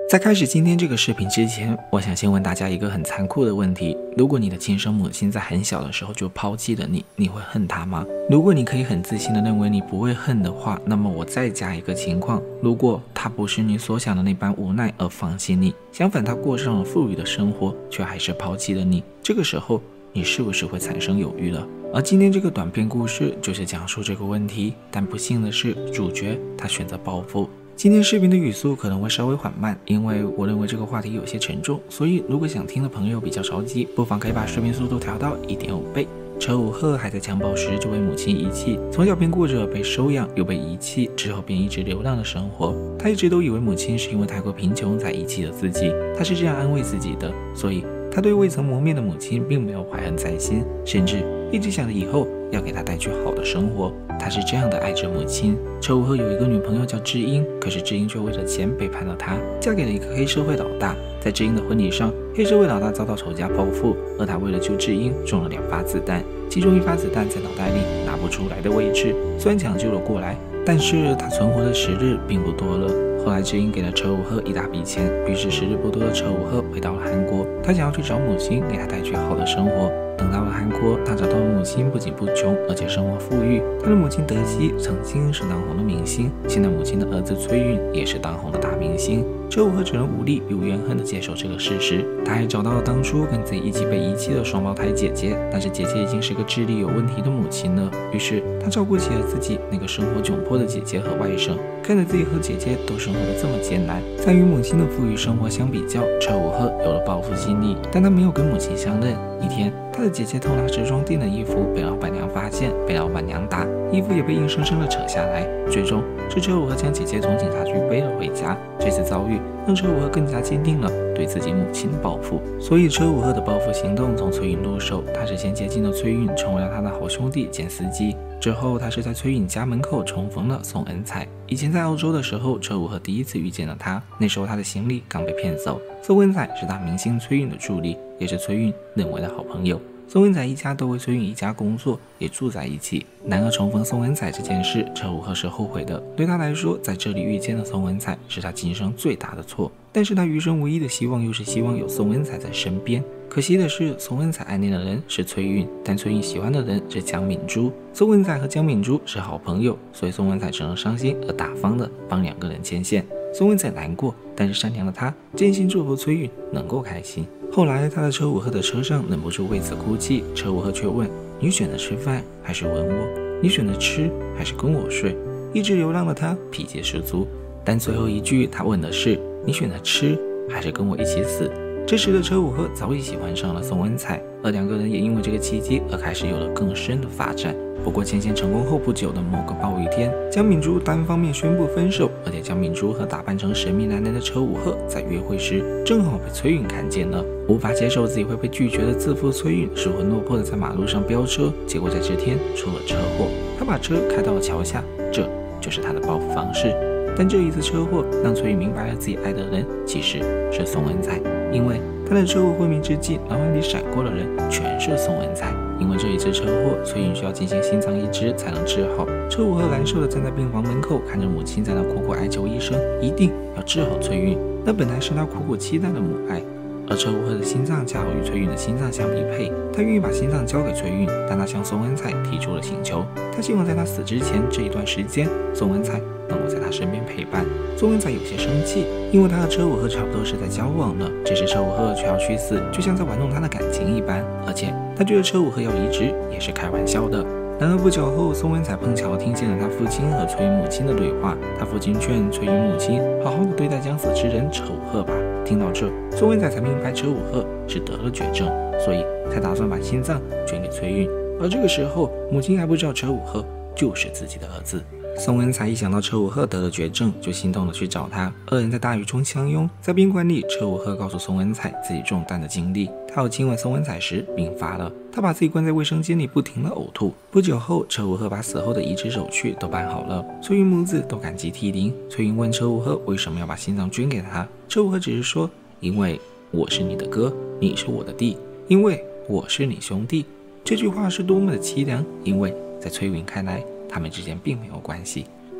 在开始今天这个视频之前，我想先问大家一个很残酷的问题：如果你的亲生母亲在很小的时候就抛弃了你，你会恨她吗？如果你可以很自信的认为你不会恨的话，那么我再加一个情况：如果她不是你所想的那般无奈而放弃你，相反她过上了富裕的生活，却还是抛弃了你，这个时候你是不是会产生犹豫了？而今天这个短篇故事就是讲述这个问题，但不幸的是，主角他选择报复。今天视频的语速可能会稍微缓慢，因为我认为这个话题有些沉重，所以如果想听的朋友比较着急，不妨可以把视频速度调到 1.5 倍。车武赫还在襁褓时就被母亲遗弃，从小便过着被收养又被遗弃，之后便一直流浪的生活。他一直都以为母亲是因为太过贫穷才遗弃了自己，他是这样安慰自己的，所以他对未曾谋面的母亲并没有怀恨在心，甚至一直想着以后要给她带去好的生活。他是这样的爱着母亲。车武赫有一个女朋友叫智英，可是智英却为了钱背叛了他，嫁给了一个黑社会老大。在智英的婚礼上，黑社会老大遭到仇家报复，而他为了救智英中了2发子弹，其中1发子弹在脑袋里拿不出来的位置，虽然抢救了过来，但是他存活的时日并不多了。后来智英给了车武赫一大笔钱，于是时日不多的车武赫回到了韩国，他想要去找母亲，给他带去好的生活。等到了韩国，他找到了母亲不仅不穷，而且生活富裕。他的母亲德熙曾经是当红的明星，现在母亲的儿子崔允也是当红的大明星。车武赫只能无力又怨恨地接受这个事实。他还找到了当初跟自己一起被遗弃的双胞胎姐姐，但是姐姐已经是个智力有问题的母亲了，于是他照顾起了自己那个生活窘迫的姐姐和外甥。看着自己和姐姐都生活得这么艰难，在与母亲的富裕生活相比较，车武赫有了报复心理，但他没有跟母亲相认。一天，他的姐姐偷拿时装店的衣服被老板娘发现，被老板娘打，衣服也被硬生生地扯下来。最终是车武赫将姐姐从警察局背了回家。这次遭遇让车武赫更加坚定了对自己母亲的报复，所以车武赫的报复行动从崔允入手。他是先接近了崔允，成为了他的好兄弟兼司机。之后他是在崔允家门口重逢了宋恩彩。以前在澳洲的时候，车武赫第一次遇见了他，那时候他的行李刚被骗走。宋恩彩是大明星崔允的助理，也是崔允认为的好朋友。宋恩彩一家都为崔允一家工作，也住在一起。然而重逢宋恩彩这件事，车武赫是后悔的。对他来说，在这里遇见了宋恩彩是他今生最大的错，但是他余生唯一的希望又是希望有宋恩彩在身边。可惜的是，宋恩彩暗恋的人是崔允，但崔允喜欢的人是姜敏珠。宋恩彩和姜敏珠是好朋友，所以宋恩彩只能伤心而大方的帮2个人牵线。宋恩彩难过，但是善良的他真心祝福崔允能够开心。后来他在车武赫的车上忍不住为此哭泣，车武赫却问：你选择吃饭还是吻我？你选择吃还是跟我睡？一直流浪的他脾气十足，但最后一句他问的是：你选择吃还是跟我一起死？这时的车武赫早已喜欢上了宋恩彩，而2个人也因为这个契机而开始有了更深的发展。不过牵线成功后不久的某个暴雨天，姜敏珠单方面宣布分手，而且姜敏珠和打扮成神秘男人的车武赫在约会时正好被崔允看见了。无法接受自己会被拒绝的自负崔允失魂落魄的在马路上飙车，结果在这天出了车祸。他把车开到了桥下，这就是他的报复方式。但这一次车祸让崔允明白了自己爱的人其实是宋恩彩，因为他的车祸昏迷之际，脑海里闪过的人全是宋恩彩。因为这一次车祸，崔允需要进行心脏移植才能治好。车武赫难受地站在病房门口，看着母亲在那苦苦哀求医生一定要治好崔允，那本来是他苦苦期待的母爱。而车武赫的心脏恰好与崔允的心脏相匹配，他愿意把心脏交给崔允，但他向宋恩彩提出了请求，他希望在他死之前这一段时间，宋恩彩能够在他身边陪伴。宋恩彩有些生气，因为他和车武赫差不多是在交往了，只是车武赫却要去死，就像在玩弄他的感情一般，而且他觉得车武赫要移植也是开玩笑的。然而不久后，宋恩彩碰巧听见了他父亲和崔允母亲的对话，他父亲劝崔允母亲好好的对待将死之人车武赫吧。听到这，宋恩彩才明白车武赫是得了绝症，所以才打算把心脏捐给崔允。而这个时候，母亲还不知道车武赫就是自己的儿子。宋恩彩一想到车武赫得了绝症，就心痛地去找他。2人在大雨中相拥，在宾馆里，车武赫告诉宋恩彩自己中弹的经历。他要亲吻宋恩彩时病发了，他把自己关在卫生间里，不停地呕吐。不久后，车武赫把死后的移植手续都办好了，崔允母子都感激涕零。崔允问车武赫为什么要把心脏捐给他，车武赫只是说：因为我是你的哥，你是我的弟，因为我是你兄弟。这句话是多么的凄凉，因为在崔允看来，他们之间并没有关系。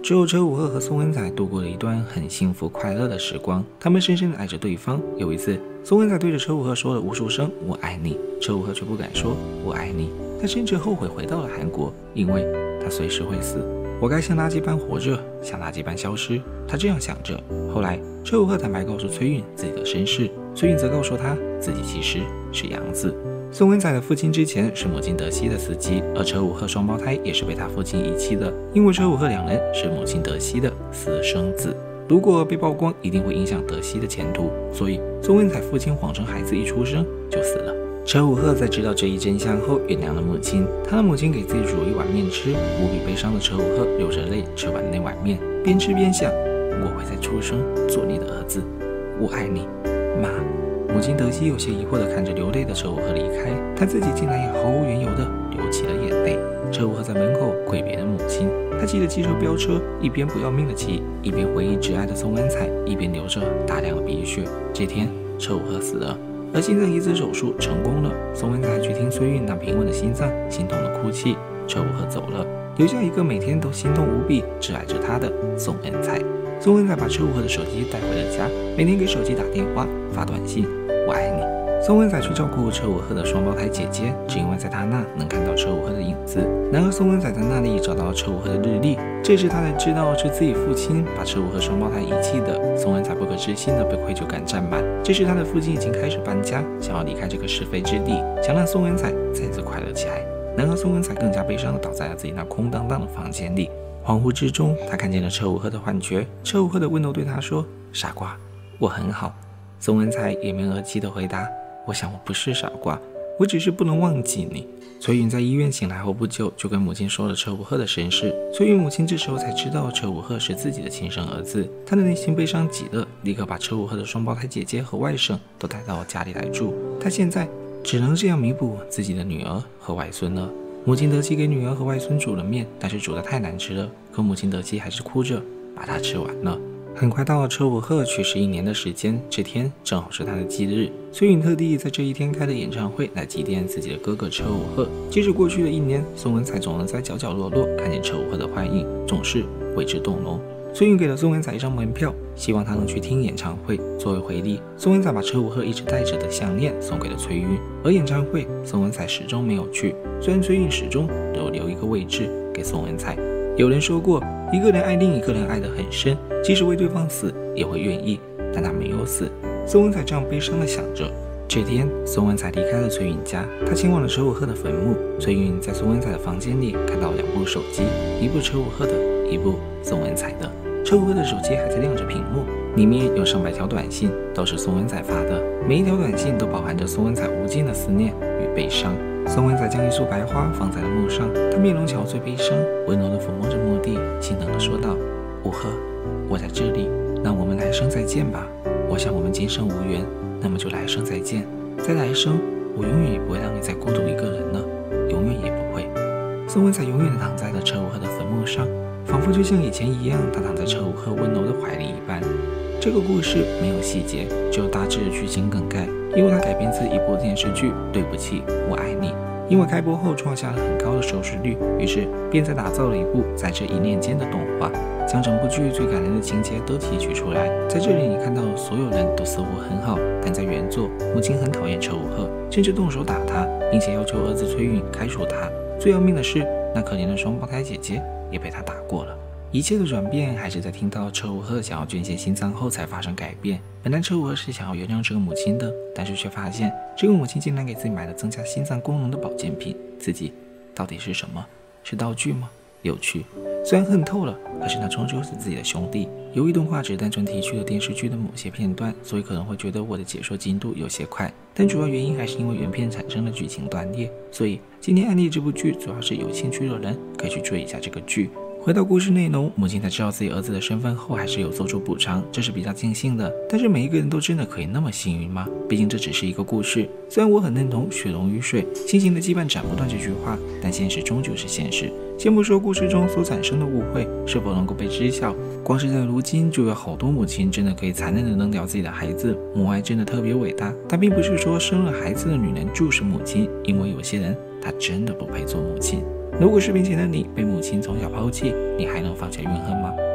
之后，车武鹤和宋文彩度过了一段很幸福快乐的时光，他们深深地爱着对方。有一次，宋文彩对着车武鹤说了无数声我爱你，车武鹤却不敢说我爱你，他甚至后悔回到了韩国，因为他随时会死。我该像垃圾般活着，像垃圾般消失，他这样想着。后来，车武鹤坦白告诉崔允自己的身世，崔允则告诉他自己其实是养子。宋文彩的父亲之前是母亲德熙的司机，而车武鹤双胞胎也是被他父亲遗弃的，因为车武鹤两人是母亲德熙的私生子。如果被曝光，一定会影响德熙的前途，所以宋文彩父亲谎称孩子一出生就死了。车武鹤在知道这一真相后，原谅了母亲。他的母亲给自己煮一碗面吃，无比悲伤的车武鹤流着泪吃完那碗面，边吃边想：我会在出生做你的儿子，我爱你，妈。母亲德熙有些疑惑地看着流泪的车武鹤离开，他自己竟然也毫无缘由地流起了眼泪。车武鹤在门口跪别了母亲，他骑着汽车飙车，一边不要命地骑，一边回忆挚爱的宋文彩，一边流着大量的鼻血。这天，车武鹤死了。而心脏移植手术成功了，宋文彩去听崔允那平稳的心脏，心痛的哭泣。车武鹤走了，留下一个每天都心痛无比、挚爱着他的宋文彩。宋文彩把车武鹤的手机带回了家，每天给手机打电话、发短信：“我爱你。”宋文彩去照顾车武鹤的双胞胎姐姐，只因为在他那能看到车武鹤的影子。然而，宋文彩在那里找到了车武鹤的日历，这时他才知道是自己父亲把车武鹤双胞胎遗弃的。宋文彩不可置信的被愧疚感占满。这时他的父亲已经开始搬家，想要离开这个是非之地，想让宋文彩再次快乐起来。然而，宋文彩更加悲伤的倒在了自己那空荡荡的房间里。恍惚之中，他看见了车武鹤的幻觉。车武鹤的温柔对他说：“傻瓜，我很好。”宋文彩掩面而泣的回答：“我想我不是傻瓜，我只是不能忘记你。”崔允在医院醒来后不久，就跟母亲说了车武鹤的身世。崔允母亲这时候才知道车武鹤是自己的亲生儿子，她的内心悲伤极了，立刻把车武鹤的双胞胎姐姐和外甥都带到家里来住。她现在只能这样弥补自己的女儿和外孙了。母亲德熙给女儿和外孙煮了面，但是煮得太难吃了，可母亲德熙还是哭着把它吃完了。很快到了车武鹤去世1年的时间，这天正好是他的忌日。崔允特地在这一天开了演唱会来祭奠自己的哥哥车武鹤。即使过去了1年，宋文彩总能在角角落落看见车武鹤的幻影，总是为之动容。崔允给了宋文彩一张门票，希望他能去听演唱会。作为回礼，宋文彩把车武鹤一直戴着的项链送给了崔允。而演唱会，宋文彩始终没有去，虽然崔允始终都留一个位置给宋文彩。有人说过，一个人爱另一个人爱得很深，即使为对方死也会愿意，但他没有死。宋文彩这样悲伤地想着。这天，宋文彩离开了崔允家，他前往了车武鹤的坟墓。崔允在宋文彩的房间里看到了2部手机，一部车武鹤的，一部宋文彩的。车武鹤的手机还在亮着屏幕，里面有上百条短信，都是宋文彩发的，每一条短信都饱含着宋文彩无尽的思念与悲伤。宋文彩将一束白花放在了墓上，她面容憔悴悲伤，温柔地抚摸着墓地，心疼地说道：“武鹤，我在这里，让我们来生再见吧。我想我们今生无缘，那么就来生再见。在来生，我永远也不会让你再孤独一个人了，永远也不会。”宋文彩永远地躺在了车武鹤的坟墓上，仿佛就像以前一样，她躺在车武鹤温柔的怀里一般。这个故事没有细节，只有大致的剧情梗概，因为它改编自一部电视剧《对不起，我爱你》。因为开播后创下了很高的收视率，于是便再打造了一部在这一念间的动画，将整部剧最感人的情节都提取出来。在这里，你看到所有人都似乎很好，但在原作，母亲很讨厌车武鹤，甚至动手打他，并且要求儿子崔允开除他。最要命的是，那可怜的双胞胎姐姐也被他打过了。一切的转变还是在听到车武鹤想要捐献心脏后才发生改变。本来车武鹤是想要原谅这个母亲的，但是却发现这个母亲竟然给自己买了增加心脏功能的保健品，自己到底是什么？是道具吗？有趣，虽然恨透了，可是那终究是自己的兄弟。由于动画只单纯提取了电视剧的某些片段，所以可能会觉得我的解说进度有些快，但主要原因还是因为原片产生了剧情断裂。所以今天安利这部剧，主要是有兴趣的人可以去追一下这个剧。回到故事内容，母亲在知道自己儿子的身份后，还是有做出补偿，这是比较尽兴的。但是每一个人都真的可以那么幸运吗？毕竟这只是一个故事。虽然我很认同血浓于水，亲情的羁绊斩不断这句话，但现实终究是现实。先不说故事中所产生的误会是否能够被知晓，光是在如今就有好多母亲真的可以残忍的扔掉自己的孩子，母爱真的特别伟大。但并不是说生了孩子的女人就是母亲，因为有些人她真的不配做母亲。如果视频前的你被母亲从小抛弃，你还能放下怨恨吗？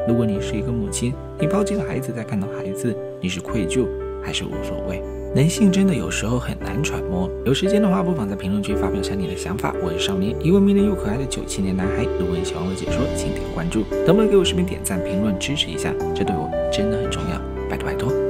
如果你是一个母亲，你抛弃了孩子，再看到孩子，你是愧疚还是无所谓？人性真的有时候很难揣摩。有时间的话，不妨在评论区发表下你的想法。我是少年，一位迷人又可爱的97年男孩。如果你喜欢我的解说，请点关注，能不能给我视频点赞、评论支持一下？这对我真的很重要，拜托拜托。